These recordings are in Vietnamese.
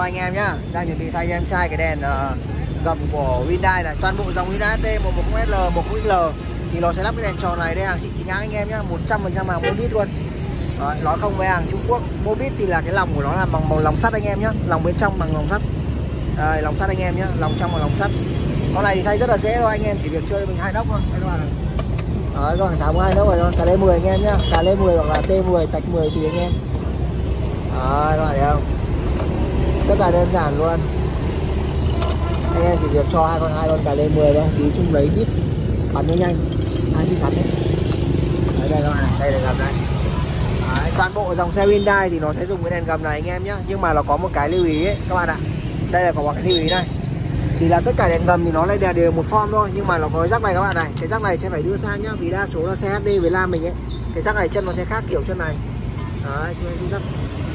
anh em nhá. Đang chuẩn bị thay cho em trai cái đèn gầm của Hyundai này. Toàn bộ dòng Hyundai HD 110SL, 110XL thì nó sẽ lắp cái đèn tròn này. Đây hàng xịn chính hãng anh em nhá, 100% hàng Mobit luôn. Đấy, nó không với hàng Trung Quốc. Mobit thì là cái lòng của nó là bằng màu lòng sắt anh em nhá. Lòng bên trong bằng lòng sắt. Đây, lòng sắt anh em nhá, lòng trong là lòng sắt. Con này thì thay rất là dễ thôi anh em, chỉ việc chơi mình 2 nóc thôi các bạn này. Đấy, các bạn tháo 2 nóc rồi thôi, cà lê 10 anh em nhá, cà lê 10 hoặc là T10, tạch 10 thì anh em. Đấy, các bạn thấy không? Rất là đơn giản luôn. Anh em chỉ việc cho hai con cà lê 10 thôi, tí chung lấy bít bắn nó nhanh, 2 bít bắn đấy. Đấy, đây các bạn này, đây là gầm đây. Đấy, toàn bộ dòng xe Hyundai thì nó sẽ dùng cái đèn gầm này anh em nhá, nhưng mà nó có một cái lưu ý ấy các bạn ạ. Đây là có một cái lưu ý này. Thì là tất cả đèn gầm thì nó lại đều một form thôi, nhưng mà nó có cái rắc này các bạn này. Cái rắc này sẽ phải đưa sang nhá, vì đa số là xe HD với Lam mình ấy. Cái rắc này chân nó sẽ khác kiểu chân này. Đấy, chân rắc.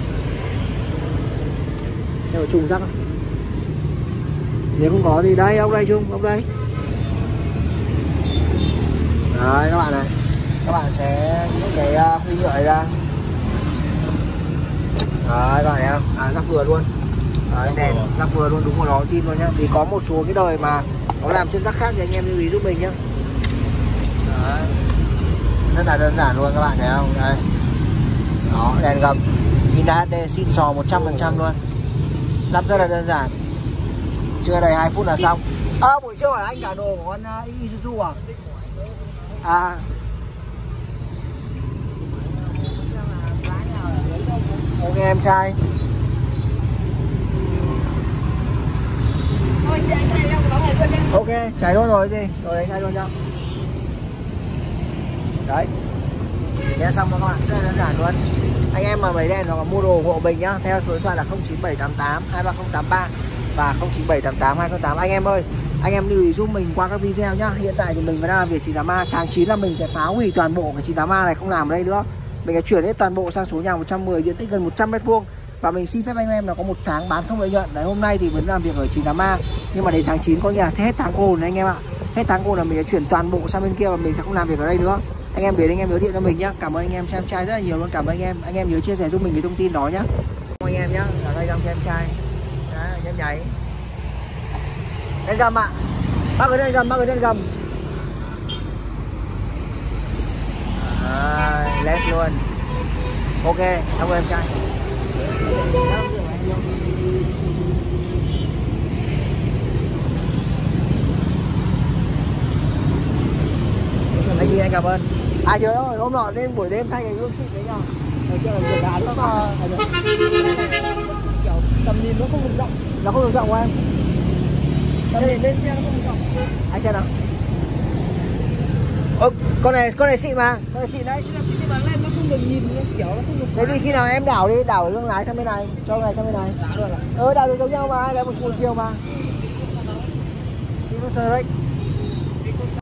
Đây là trùng rắc không? Nếu không có thì đây, ông đây Trung, ông đây. Đấy các bạn này. Các bạn sẽ những cái huy nhựa này ra. Đấy các bạn thấy không? À, rắc vừa luôn. Đấy, đèn rắc vừa luôn, đúng của nó zin luôn nhá. Thì có một số cái đời mà nó làm trên rắc khác thì anh em lưu ý giúp mình nhá. Đấy. Rất là đơn giản luôn các bạn thấy không? Đây. Đó, đèn gầm Hyundai HD xịn sò 100% luôn. Lắp rất là đơn giản. Chưa đầy 2 phút là xong. Buổi trưa hỏi anh cả đồ của con Isuzu à? À. Ok em trai. Ok, cháy luôn rồi gì? Rồi anh thay luôn cho. Đấy. Nghe xong rồi các bạn, rất là đơn giản luôn. Anh em mà mấy đèn hoặc là mua đồ hộ mình nhá, theo số điện thoại là 09788 23083 và 09788 208. Anh em ơi, anh em lưu ý giúp mình qua các video nhá. Hiện tại thì mình vẫn đang làm việc 98A, tháng 9 là mình sẽ phá hủy toàn bộ cái 98A này, không làm ở đây nữa. Mình sẽ chuyển hết toàn bộ sang số nhà 110, diện tích gần 100 m². Và mình xin phép anh em là có một tháng bán không lợi nhuận. Đấy, hôm nay thì vẫn làm việc ở 98A, nhưng mà đến tháng 9 có nhà hết tháng ồn anh em ạ. Hết tháng ồn là mình sẽ chuyển toàn bộ sang bên kia và mình sẽ không làm việc ở đây nữa. Anh em đến anh em nhớ điện cho mình nhá. Cảm ơn anh em xem trai rất là nhiều luôn. Cảm ơn anh em. Anh em nhớ chia sẻ giúp mình cái thông tin đó nhá. Anh em nhá, ở đây trong xem trai. Đấy, nhấp nháy. Lên gầm ạ. Bác ơi lên gầm, bác ơi lên gầm. Led luôn. Ok, cảm ơn em trai. Anh xin anh cảm ơn. À trời ơi, hôm nọ lên buổi đêm thay cái gương xịn đấy nhá. Hồi chưa là kiểu đá lúc mà kiểu tầm nhìn nó không được rộng. Nó không được rộng của em. Tầm nhìn lên xe nó không được rộng. Anh xem nào. Con này xịn mà, con này xịn đấy. Nhưng mà lên nó không được nhìn, kiểu nó không được. Thế thì khi nào em đảo đi, đảo gương lái sang bên này, cho cái này sang bên này. Đảo được à? Đảo được giống nhau mà, hai cái một chiều mà. Đi nó sờ đấy.